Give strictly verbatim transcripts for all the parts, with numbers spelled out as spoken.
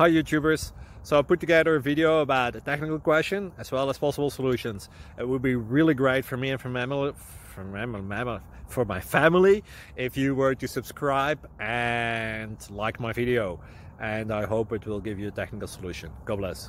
Hi YouTubers! So I put together a video about a technical question as well as possible solutions. It would be really great for me and for, mammal, for, mammal, for my family if you were to subscribe and like my video. And I hope it will give you a technical solution. God bless.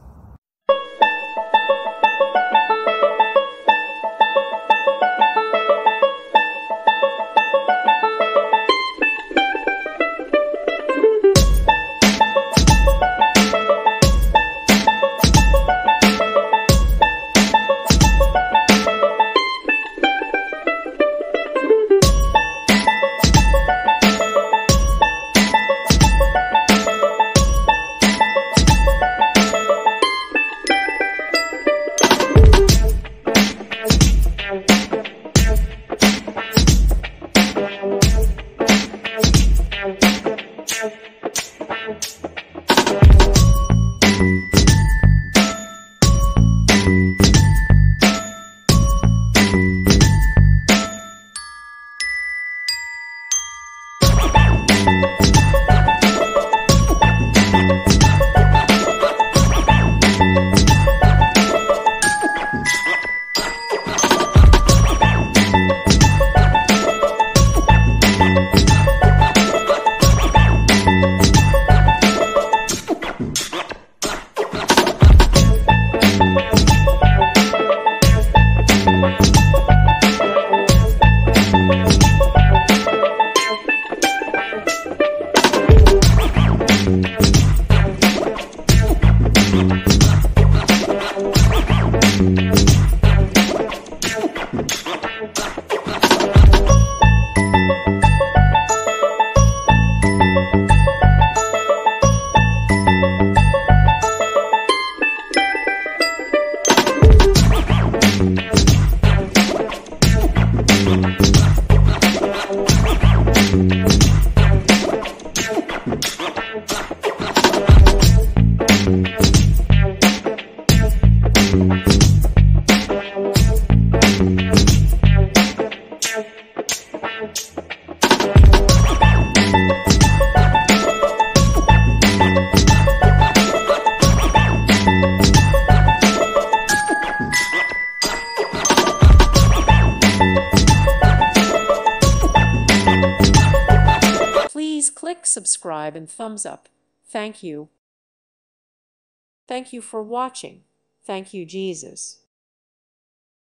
Please click subscribe and thumbs up. Thank you. Thank you for watching. Thank you, Jesus.